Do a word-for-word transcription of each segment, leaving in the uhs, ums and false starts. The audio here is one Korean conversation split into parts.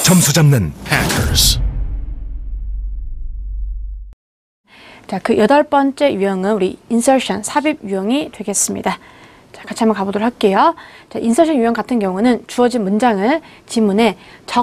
점수 잡는 Hackers. 자, 그 여덟 번째 유형은 우리 인서션, 삽입 유형이 되겠습니다. 자, 같이 한번 가보도록 할게요. 자, 인서션 유형 같은 경우는 주어진 문장을 지문에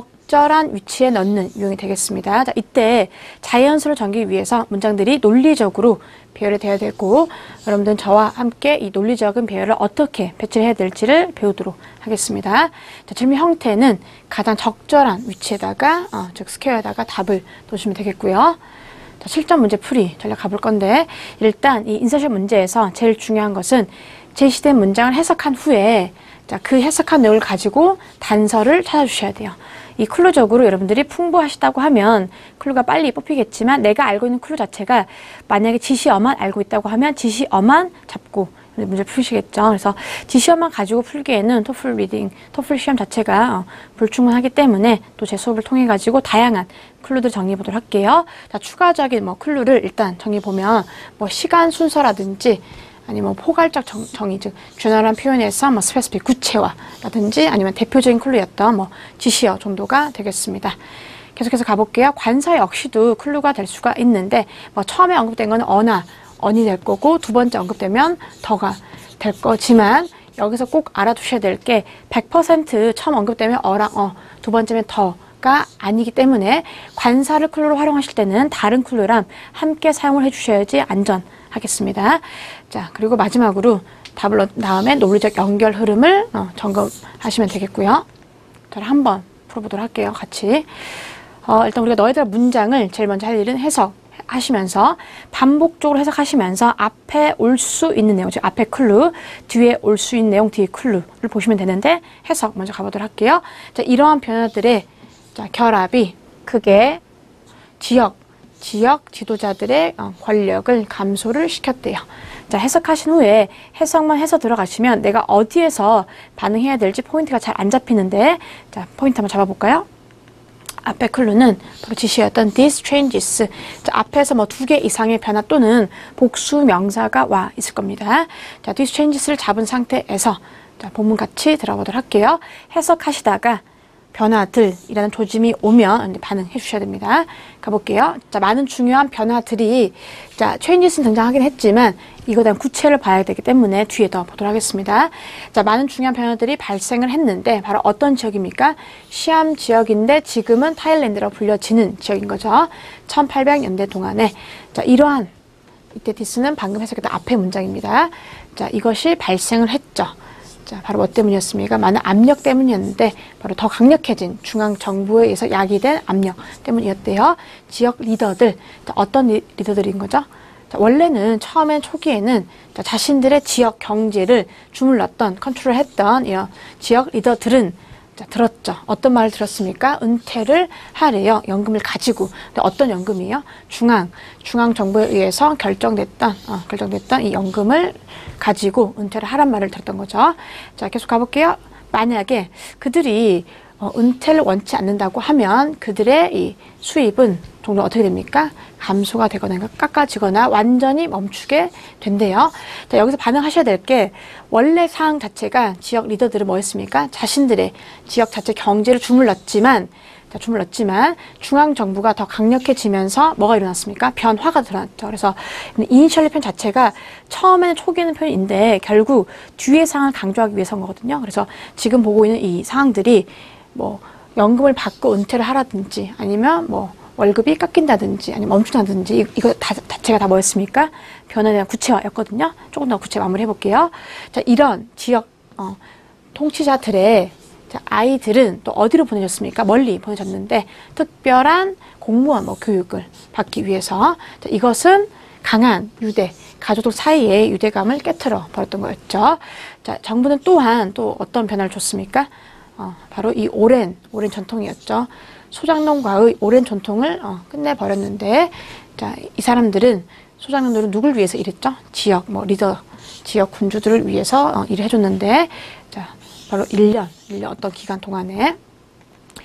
적절한 위치에 넣는 유형이 되겠습니다. 자, 이때 자연스러운 전개를 위해서 문장들이 논리적으로 배열이 되어야 되고, 여러분들은 저와 함께 이 논리적인 배열을 어떻게 배치를 해야 될지를 배우도록 하겠습니다. 자, 질문 형태는 가장 적절한 위치에다가, 어, 즉 스퀘어에다가 답을 놓으시면 되겠고요. 자, 실전 문제 풀이 전략 가볼 건데, 일단 이 인서션 문제에서 제일 중요한 것은 제시된 문장을 해석한 후에, 자, 그 해석한 내용을 가지고 단서를 찾아주셔야 돼요. 이 클루적으로 여러분들이 풍부하시다고 하면 클루가 빨리 뽑히겠지만, 내가 알고 있는 클루 자체가 만약에 지시어만 알고 있다고 하면 지시어만 잡고 문제 푸시겠죠. 그래서 지시어만 가지고 풀기에는 토플 리딩, 토플 시험 자체가 어, 불충분하기 때문에 또 제 수업을 통해 가지고 다양한 클루들 정리해 보도록 할게요. 자, 추가적인 뭐 클루를 일단 정리해 보면, 뭐 시간 순서라든지 아니면 포괄적 정, 정의, 즉 균열한 표현에서 뭐 스페시픽 구체화라든지 아니면 대표적인 클루였던 뭐 지시어 정도가 되겠습니다. 계속해서 가볼게요. 관사 역시도 클루가 될 수가 있는데, 뭐 처음에 언급된 건 어나, 언이 될 거고, 두 번째 언급되면 더가 될 거지만, 여기서 꼭 알아두셔야 될 게 백 퍼센트 처음 언급되면 어랑 어, 두 번째면 더가 아니기 때문에 관사를 클루로 활용하실 때는 다른 클루랑 함께 사용을 해주셔야지 안전하겠습니다. 자, 그리고 마지막으로 답을 넣은 다음에 논리적 연결 흐름을 어, 점검하시면 되겠고요. 자, 한번 풀어보도록 할게요. 같이. 어, 일단 우리가 너희들 문장을 제일 먼저 할 일은 해석 하시면서 반복적으로 해석하시면서 앞에 올 수 있는 내용, 즉 앞에 클루, 뒤에 올 수 있는 내용, 뒤에 클루를 보시면 되는데, 해석 먼저 가보도록 할게요. 자, 이러한 변화들의 자, 결합이 크게 지역, 지역 지도자들의 어, 권력을 감소를 시켰대요. 자, 해석하신 후에 해석만 해서 들어가시면 내가 어디에서 반응해야 될지 포인트가 잘 안 잡히는데, 자, 포인트 한번 잡아볼까요? 앞에 클루는 바로 지시였던 these changes. 자, 앞에서 뭐 두 개 이상의 변화 또는 복수 명사가 와 있을 겁니다. 자, these changes를 잡은 상태에서 자, 본문 같이 들어보도록 할게요. 해석하시다가 변화들이라는 조짐이 오면 반응해 주셔야 됩니다. 가볼게요. 자, 많은 중요한 변화들이, 자, changes는 등장하긴 했지만 이거에 대한 구체를 봐야 되기 때문에 뒤에 더 보도록 하겠습니다. 자, 많은 중요한 변화들이 발생을 했는데 바로 어떤 지역입니까? 시암 지역인데 지금은 타일랜드라고 불려지는 지역인 거죠. 천팔백 년대 동안에. 자, 이러한, 이때 디스는 방금 해석했던 앞의 문장입니다. 자, 이것이 발생을 했죠. 자, 바로 뭐 때문이었습니까? 많은 압력 때문이었는데 바로 더 강력해진 중앙정부에 의해서 야기된 압력 때문이었대요. 지역 리더들, 자, 어떤 리, 리더들인 거죠? 자, 원래는 처음엔 초기에는 자, 자신들의 지역 경제를 주물렀던, 컨트롤했던 이 지역 리더들은 자, 들었죠. 어떤 말을 들었습니까? 은퇴를 하래요. 연금을 가지고. 근데 어떤 연금이에요? 중앙, 중앙정부에 의해서 결정됐던, 어, 결정됐던 이 연금을 가지고 은퇴를 하란 말을 들었던 거죠. 자, 계속 가볼게요. 만약에 그들이 어, 은퇴를 원치 않는다고 하면 그들의 이 수입은 종종 어떻게 됩니까? 감소가 되거나 깎아지거나 완전히 멈추게 된대요. 자, 여기서 반응하셔야 될 게, 원래 상황 자체가 지역 리더들은 뭐였습니까? 자신들의 지역 자체 경제를 주물렀지만, 자, 주물렀지만 중앙정부가 더 강력해지면서 뭐가 일어났습니까? 변화가 드러났죠. 그래서 이니셜리 편 자체가 처음에는 초기에는 표현인데 결국 뒤의 상황을 강조하기 위해서인 거거든요. 그래서 지금 보고 있는 이 상황들이 뭐 연금을 받고 은퇴를 하라든지 아니면 뭐 월급이 깎인다든지 아니면 멈춘다든지 이, 이거 다, 자체가 다 뭐였습니까? 변화에 대한 구체화였거든요. 조금 더 구체 마무리 해볼게요. 자, 이런 지역 어, 통치자들의 자, 아이들은 또 어디로 보내졌습니까? 멀리 보내졌는데 특별한 공무원 뭐 교육을 받기 위해서. 자, 이것은 강한 유대 가족들 사이에 유대감을 깨트려 버렸던 거였죠. 자, 정부는 또한 또 어떤 변화를 줬습니까? 어, 바로 이 오랜 오랜 전통이었죠. 소장농과의 오랜 전통을 어, 끝내버렸는데, 자, 이 사람들은 소장농들은 누굴 위해서 일했죠? 지역 뭐 리더, 지역 군주들을 위해서 어, 일을 해줬는데, 자, 바로 일 년, 일 년 어떤 기간 동안에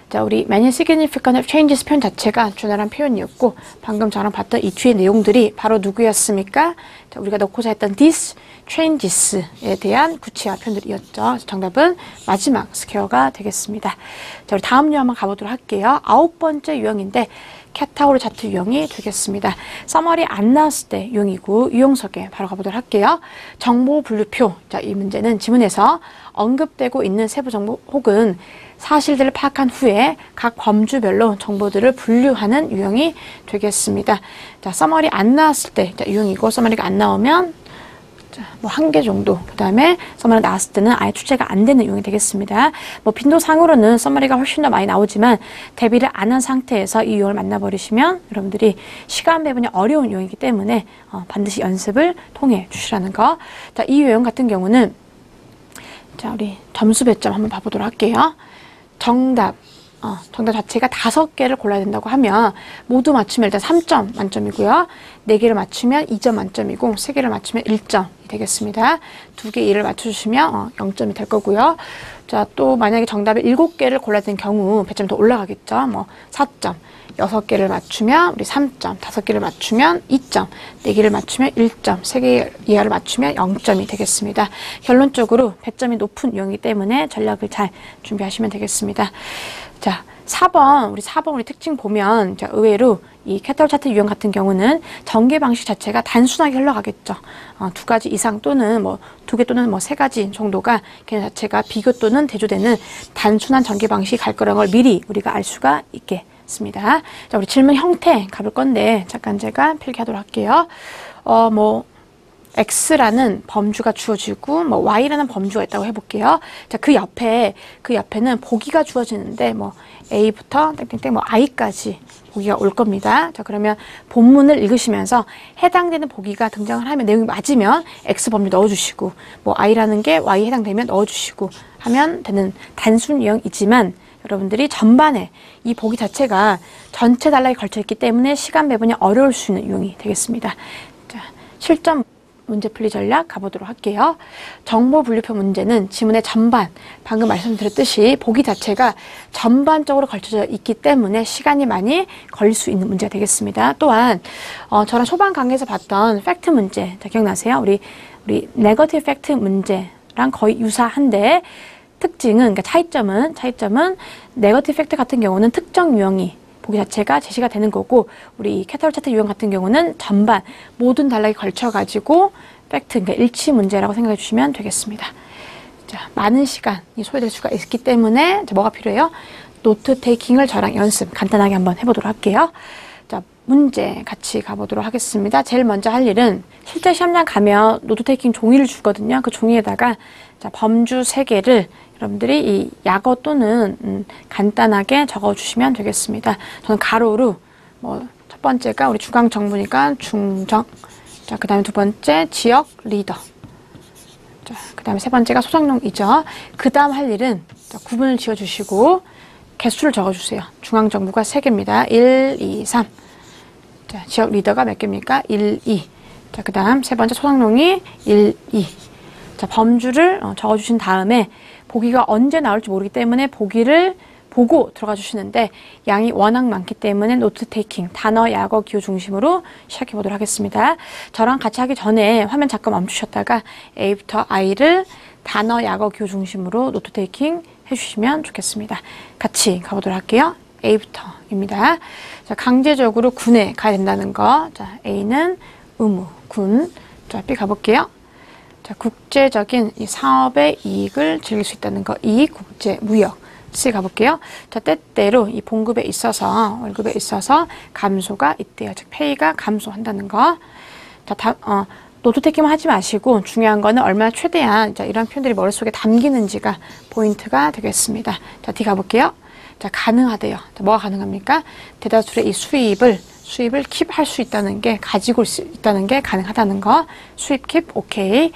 자, 우리 many significant changes 표현 자체가 준활한 표현이었고, 방금 저랑 봤던 이 뒤의 내용들이 바로 누구였습니까? 자, 우리가 넣고자 했던 this changes에 대한 구체화 표현들이었죠. 그래서 정답은 마지막 스퀘어가 되겠습니다. 자, 우리 다음 유형 한번 가보도록 할게요. 아홉 번째 유형인데 캐타고리 차트 유형이 되겠습니다. 서머리 안 나왔을 때 유형이고, 유형 소개 바로 가보도록 할게요. 정보 분류표. 자, 이 문제는 지문에서 언급되고 있는 세부 정보 혹은 사실들을 파악한 후에 각 범주별로 정보들을 분류하는 유형이 되겠습니다. 자, 서머리 안 나왔을 때 자, 유형이고, 서머리가 안 나오면 뭐 한 개 정도, 그 다음에 서머리가 나왔을 때는 아예 출제가 안 되는 유형이 되겠습니다. 뭐 빈도상으로는 서머리가 훨씬 더 많이 나오지만 대비를 안 한 상태에서 이 유형을 만나버리시면 여러분들이 시간 배분이 어려운 유형이기 때문에 어, 반드시 연습을 통해 주시라는 거. 자, 이 유형 같은 경우는 자, 우리 점수 배점 한번 봐보도록 할게요. 정답, 어, 정답 자체가 다섯 개를 골라야 된다고 하면 모두 맞추면 일단 삼 점 만점이고요. 네 개를 맞추면 이 점 만점이고, 세 개를 맞추면 일 점이 되겠습니다. 두 개 일을 맞춰주시면 어, 영 점이 될 거고요. 자, 또 만약에 정답을 일곱 개를 골라야 되는 경우 배점이 더 올라가겠죠. 뭐 사 점, 여섯 개를 맞추면 우리 삼 점, 다섯 개를 맞추면 이 점, 네 개를 맞추면 일 점, 세 개 이하를 맞추면 영 점이 되겠습니다. 결론적으로 배점이 높은 유형이기 때문에 전략을 잘 준비하시면 되겠습니다. 자, 사 번, 우리 사 번 우리 특징 보면, 자, 의외로 이 캐타고리 차트 유형 같은 경우는 전개 방식 자체가 단순하게 흘러가겠죠. 어, 두 가지 이상 또는 뭐 두 개 또는 뭐 세 가지 정도가 걔네 자체가 비교 또는 대조되는 단순한 전개 방식이 갈 거라는 걸 미리 우리가 알 수가 있겠습니다. 자, 우리 질문 형태 가볼 건데, 잠깐 제가 필기하도록 할게요. 어, 뭐, X라는 범주가 주어지고 뭐 Y라는 범주가 있다고 해볼게요. 자, 그 옆에 그 옆에는 보기가 주어지는데 뭐 A부터 땡땡땡 뭐 I까지 보기가 올 겁니다. 자, 그러면 본문을 읽으시면서 해당되는 보기가 등장을 하면 내용이 맞으면 X 범주 넣어주시고, 뭐 I라는 게 Y에 해당되면 넣어주시고 하면 되는 단순 유형이지만, 여러분들이 전반에 이 보기 자체가 전체 단락에 걸쳐 있기 때문에 시간 배분이 어려울 수 있는 유형이 되겠습니다. 자, 실전 문제 풀이 전략 가보도록 할게요. 정보 분류표 문제는 지문의 전반, 방금 말씀드렸듯이 보기 자체가 전반적으로 걸쳐져 있기 때문에 시간이 많이 걸릴 수 있는 문제가 되겠습니다. 또한 어, 저랑 초반 강의에서 봤던 팩트 문제, 자, 기억나세요? 우리 우리 네거티브 팩트 문제랑 거의 유사한데, 특징은, 그러니까 차이점은 차이점은 네거티브 팩트 같은 경우는 특정 유형이 보기 자체가 제시가 되는 거고, 우리 캐타고리 차트 유형 같은 경우는 전반 모든 단락에 걸쳐가지고 팩트, 그러니까 일치 문제라고 생각해 주시면 되겠습니다. 자, 많은 시간이 소요될 수가 있기 때문에 자, 뭐가 필요해요? 노트 테이킹을 저랑 연습 간단하게 한번 해보도록 할게요. 자, 문제 같이 가보도록 하겠습니다. 제일 먼저 할 일은 실제 시험장 가면 노트 테이킹 종이를 주거든요. 그 종이에다가 자, 범주 세 개를 여러분들이 이 약어 또는 음, 간단하게 적어주시면 되겠습니다. 저는 가로로 뭐 첫 번째가 우리 중앙 정부니까 중정, 자, 그 다음에 두 번째 지역 리더, 자, 그 다음에 세 번째가 소장용이죠. 그 다음 할 일은 자, 구분을 지어주시고 개수를 적어주세요. 중앙 정부가 세 개입니다. 일, 이, 삼. 자, 지역 리더가 몇 개입니까? 일, 이. 자, 그 다음 세 번째 소장용이 일, 이. 자, 범주를 어, 적어주신 다음에 보기가 언제 나올지 모르기 때문에 보기를 보고 들어가 주시는데, 양이 워낙 많기 때문에 노트 테이킹, 단어, 약어, 기호 중심으로 시작해 보도록 하겠습니다. 저랑 같이 하기 전에 화면 잠깐 멈추셨다가 A부터 I를 단어, 약어, 기호 중심으로 노트 테이킹 해주시면 좋겠습니다. 같이 가보도록 할게요. A부터입니다. 자, 강제적으로 군에 가야 된다는 거. 자, A는 의무, 군. 자, B 가볼게요. 자, 국제적인 이 사업의 이익을 즐길 수 있다는 거. 이익, 국제, 무역. C 가볼게요. 자, 때때로 이 봉급에 있어서, 월급에 있어서 감소가 있대요. 즉, 페이가 감소한다는 거. 자, 다, 어, 노트 테이킹만 하지 마시고 중요한 거는 얼마나 최대한 자, 이런 표현들이 머릿속에 담기는지가 포인트가 되겠습니다. 자, D 가볼게요. 자, 가능하대요. 자, 뭐가 가능합니까? 대다수의 이 수입을 수입을 킵할 수 있다는 게, 가지고 수 있다는 게 가능하다는 거. 수입 킵, 오케이.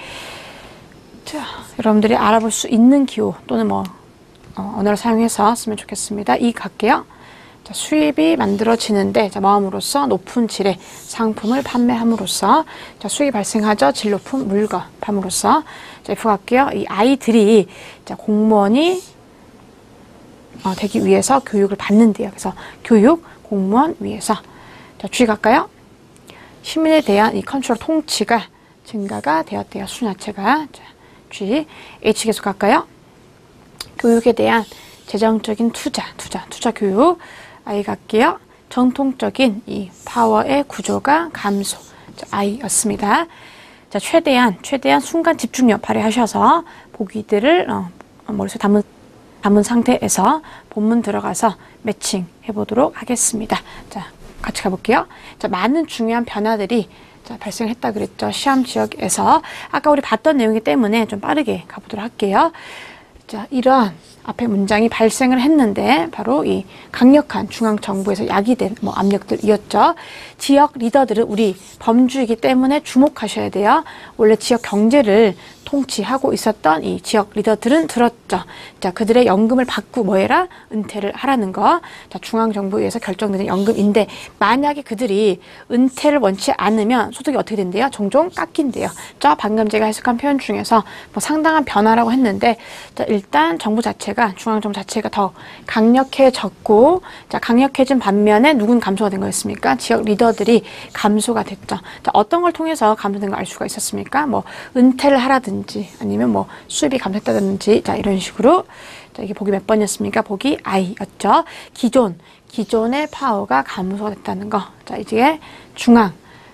자, 여러분들이 알아볼 수 있는 기호 또는 뭐 어, 언어를 사용해서 쓰면 좋겠습니다. 이 갈게요. 자, 수입이 만들어지는데 자, 마음으로써 높은 질의 상품을 판매함으로써 자, 수익이 발생하죠. 질 높은 물건 함으로써. 자, F 갈게요. 이 아이들이 자, 공무원이 어, 되기 위해서 교육을 받는데요. 그래서 교육, 공무원 위해서. 자, G 갈까요? 시민에 대한 이 컨트롤 통치가 증가가 되었대요. 수준 자체가. 자, G. H 계속 갈까요? 교육에 대한 재정적인 투자, 투자, 투자 교육. I 갈게요. 전통적인 이 파워의 구조가 감소. 자, I였습니다. 자, 최대한, 최대한 순간 집중력 발휘하셔서 보기들을 어, 머릿속에 담은, 담은 상태에서 본문 들어가서 매칭 해보도록 하겠습니다. 자, 같이 가볼게요. 자, 많은 중요한 변화들이 자, 발생했다 그랬죠. 시험 지역에서. 아까 우리 봤던 내용이기 때문에 좀 빠르게 가보도록 할게요. 자, 이러한 앞에 문장이 발생을 했는데 바로 이 강력한 중앙정부에서 야기된 뭐 압력들이었죠. 지역 리더들은 우리 범주이기 때문에 주목하셔야 돼요. 원래 지역 경제를 통치하고 있었던 이 지역 리더들은 들었죠. 자, 그들의 연금을 받고 뭐 해라? 은퇴를 하라는 거. 자, 중앙정부에 의해서 결정되는 연금인데 만약에 그들이 은퇴를 원치 않으면 소득이 어떻게 된대요? 종종 깎인대요. 자, 방금 제가 해석한 표현 중에서 뭐 상당한 변화라고 했는데 자, 일단 정부 자체가 중앙정부 자체가 더 강력해졌고 자, 강력해진 반면에 누군 감소가 된 거였습니까? 지역 리더들이 감소가 됐죠. 자, 어떤 걸 통해서 감소된 걸 알 수가 있었습니까? 뭐 은퇴를 하라든지 아니면 뭐 수입이 감소했다든지 자, 이런 식으로 자, 이게 보기 몇 번이었습니까? 보기 I였죠. 기존 기존의 파워가 감소가 됐다는 거. 자, 이제 중앙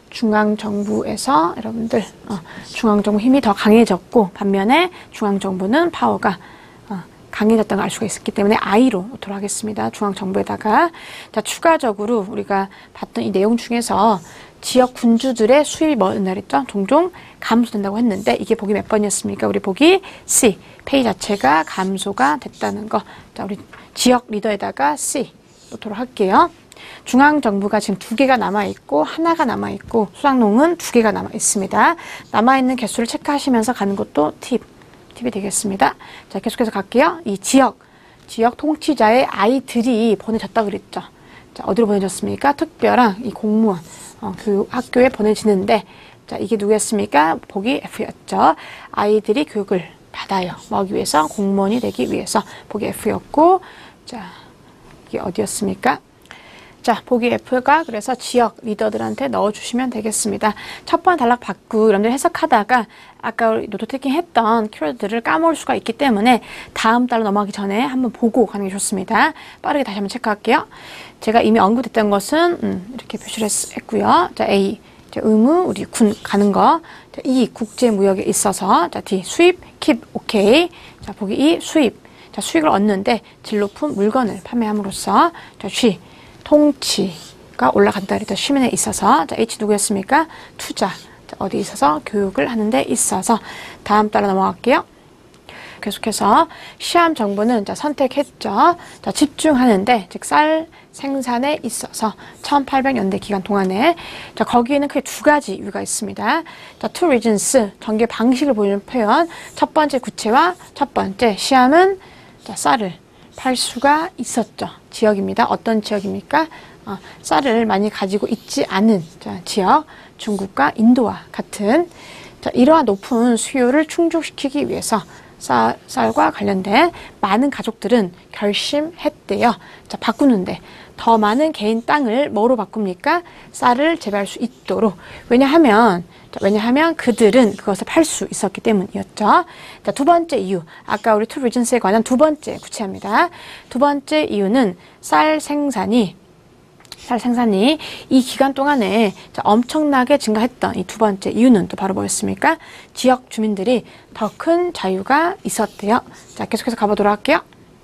중앙정부에서 여러분들 어, 중앙정부 힘이 더 강해졌고 반면에 중앙정부는 파워가 어, 강해졌다는 걸 알 수가 있었기 때문에 I로 놓도록 하겠습니다. 중앙정부에다가. 자, 추가적으로 우리가 봤던 이 내용 중에서 지역 군주들의 수입이 뭐 옛날했죠? 종종 감소된다고 했는데 이게 보기 몇 번이었습니까? 우리 보기 C. 페이 자체가 감소가 됐다는 거. 자, 우리 지역 리더에다가 C 놓도록 할게요. 중앙정부가 지금 두 개가 남아있고 하나가 남아있고 수상농은 두 개가 남아있습니다. 남아있는 개수를 체크하시면서 가는 것도 팁, 팁이 되겠습니다. 자, 계속해서 갈게요. 이 지역, 지역 통치자의 아이들이 보내졌다 그랬죠. 자, 어디로 보내졌습니까? 특별한 이 공무원, 어, 교육 학교에 보내지는데 자, 이게 누구였습니까? 보기 F였죠. 아이들이 교육을 받아요. 뭐하기 위해서? 공무원이 되기 위해서. 보기 F였고 자, 이게 어디였습니까? 자, 보기 F가 그래서 지역 리더들한테 넣어주시면 되겠습니다. 첫 번 단락 받고 여러분들 해석하다가 아까 우리 노트 테이킹 했던 키워드들을 까먹을 수가 있기 때문에 다음 달로 넘어가기 전에 한번 보고 가는 게 좋습니다. 빠르게 다시 한번 체크할게요. 제가 이미 언급했던 것은 음, 이렇게 표시를 했, 했고요. 자, A 자, 의무 우리 군 가는 거. 자, E 국제 무역에 있어서 자, D 수입 keep 오케이. 자, 보기 E 수입. 자, 수익을 얻는데 질 높은 물건을 판매함으로써 자, G 통치가 올라간다 그랬죠. 시민에 있어서. 자, H 누구였습니까? 투자. 자, 어디 있어서? 교육을 하는 데 있어서. 다음 따라 넘어갈게요. 계속해서 시암 정부는 자, 선택했죠. 자, 집중하는데 즉 쌀 생산에 있어서 천팔백 년대 기간 동안에 자, 거기에는 크게 두 가지 이유가 있습니다. 자, two reasons 전개 방식을 보여주는 표현. 첫 번째 구체화, 첫 번째 시암은 자, 쌀을 팔 수가 있었죠. 지역입니다. 어떤 지역입니까? 어, 쌀을 많이 가지고 있지 않은 자, 지역, 중국과 인도와 같은 자, 이러한 높은 수요를 충족시키기 위해서 쌀, 쌀과 관련된 많은 가족들은 결심했대요. 자, 바꾸는데 더 많은 개인 땅을 뭐로 바꿉니까? 쌀을 재배할 수 있도록. 왜냐하면 자, 왜냐하면 그들은 그것을 팔 수 있었기 때문이었죠. 자, 두 번째 이유. 아까 우리 two reasons에 관한 두 번째 구체합니다. 두 번째 이유는 쌀 생산이 쌀 생산이 이 기간 동안에 자, 엄청나게 증가했던 이 두 번째 이유는 또 바로 뭐였습니까? 지역 주민들이 더 큰 자유가 있었대요. 자, 계속해서 가보도록 할게요.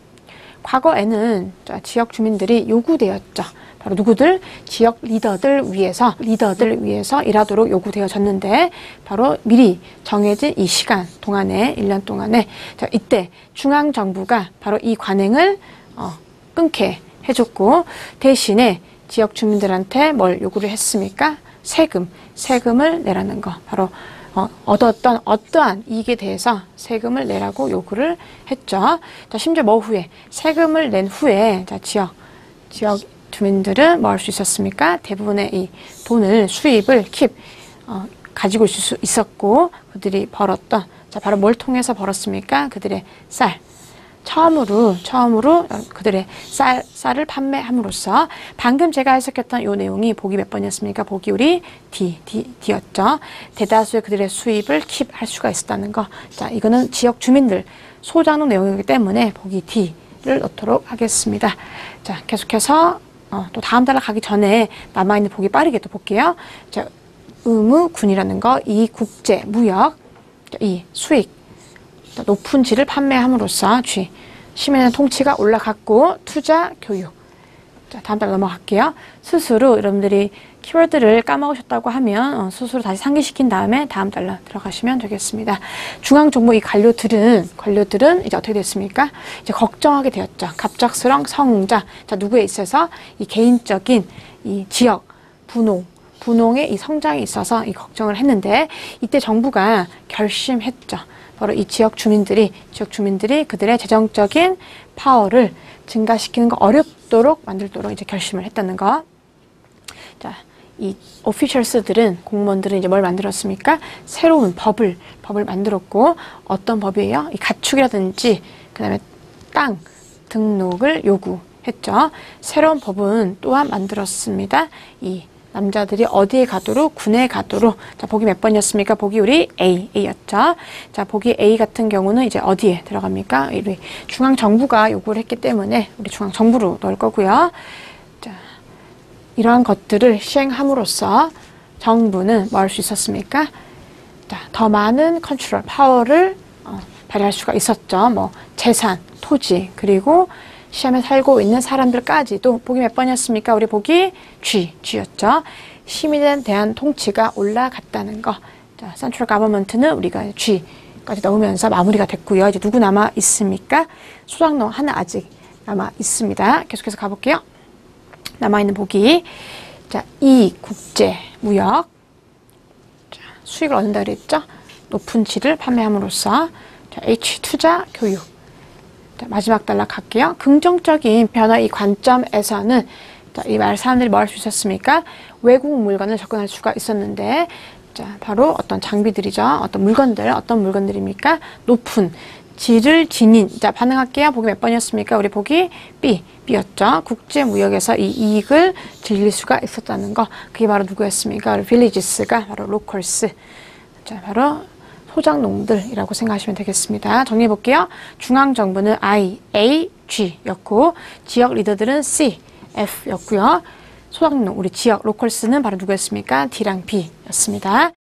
과거에는 자, 지역 주민들이 요구되었죠. 바로 누구들? 지역 리더들 위해서 리더들 위해서 일하도록 요구되어졌는데 바로 미리 정해진 이 시간 동안에 일 년 동안에 자, 이때 중앙정부가 바로 이 관행을 어, 끊게 해줬고 대신에 지역 주민들한테 뭘 요구를 했습니까? 세금, 세금을 내라는 거. 바로 어, 얻었던 어떠한 이익에 대해서 세금을 내라고 요구를 했죠. 자, 심지어 뭐 후에 세금을 낸 후에 자, 지역 지역 주민들은 뭐 할 수 있었습니까? 대부분의 이 돈을 수입을 킵 어, 가지고 있을 수 있었고 그들이 벌었던 자, 바로 뭘 통해서 벌었습니까? 그들의 쌀. 처음으로 처음으로 그들의 쌀, 쌀을 판매함으로써 방금 제가 해석했던 이 내용이 보기 몇 번이었습니까? 보기 우리 D, D, D였죠. 대다수의 그들의 수입을 킵할 수가 있었다는 거. 자, 이거는 지역 주민들 소장농 내용이기 때문에 보기 D를 넣도록 하겠습니다. 자, 계속해서 어, 또 다음 단락 가기 전에 남아있는 보기 빠르게 또 볼게요. 자, 의무, 군이라는 거, 이 국제, 무역, 이 수익, 높은 질을 판매함으로써 G, 시민의 통치가 올라갔고 투자, 교육. 자, 다음 달 넘어갈게요. 스스로 여러분들이 키워드를 까먹으셨다고 하면 어, 스스로 다시 상기시킨 다음에 다음 달로 들어가시면 되겠습니다. 중앙정부 이 관료들은 관료들은 이제 어떻게 됐습니까? 이제 걱정하게 되었죠. 갑작스런 성장. 자, 누구에 있어서 이 개인적인 이 지역 분홍 분홍의 이 성장에 있어서 이 걱정을 했는데 이때 정부가 결심했죠. 바로 이 지역 주민들이 지역 주민들이 그들의 재정적인 파워를 증가시키는 거 어렵도록 만들도록 이제 결심을 했다는 거. 자, 이 오피셜스들은 공무원들은 이제 뭘 만들었습니까? 새로운 법을 법을 만들었고 어떤 법이에요? 이 가축이라든지 그다음에 땅 등록을 요구했죠. 새로운 법은 또한 만들었습니다. 이 남자들이 어디에 가도록? 군에 가도록. 자, 보기 몇 번이었습니까? 보기 우리 A, A였죠. 자, 보기 A 같은 경우는 이제 어디에 들어갑니까? 우리 중앙정부가 요구를 했기 때문에 우리 중앙정부로 넣을 거고요. 자, 이러한 것들을 시행함으로써 정부는 뭐 할 수 있었습니까? 자, 더 많은 컨트롤, 파워를 어, 발휘할 수가 있었죠. 뭐 재산, 토지, 그리고 시험에 살고 있는 사람들까지도. 보기 몇 번이었습니까? 우리 보기 G, G였죠. 시민에 대한 통치가 올라갔다는 거. 자, 센트럴 가버먼트는 우리가 G까지 넣으면서 마무리가 됐고요. 이제 누구 남아 있습니까? 소장농 하나 아직 남아 있습니다. 계속해서 가볼게요. 남아있는 보기. 자, E, 국제, 무역. 자, 수익을 얻는다 그랬죠? 높은 질을 판매함으로써. 자, H, 투자, 교육. 자, 마지막 단락 갈게요. 긍정적인 변화 이 관점에서는 자, 이 말 사람들이 뭐 할 수 있었습니까? 외국 물건을 접근할 수가 있었는데 자, 바로 어떤 장비들이죠. 어떤 물건들, 어떤 물건들입니까? 높은 질을 지닌. 자, 반응할게요. 보기 몇 번이었습니까? 우리 보기 B, B였죠. 국제 무역에서 이 이익을 즐길 수가 있었다는 거. 그게 바로 누구였습니까? villages가 바로 locals. 자, 바로 소장농들이라고 생각하시면 되겠습니다. 정리해 볼게요. 중앙정부는 I, A, G였고 지역 리더들은 C, F였고요. 소장농, 우리 지역 로컬스는 바로 누구였습니까? D랑 B였습니다.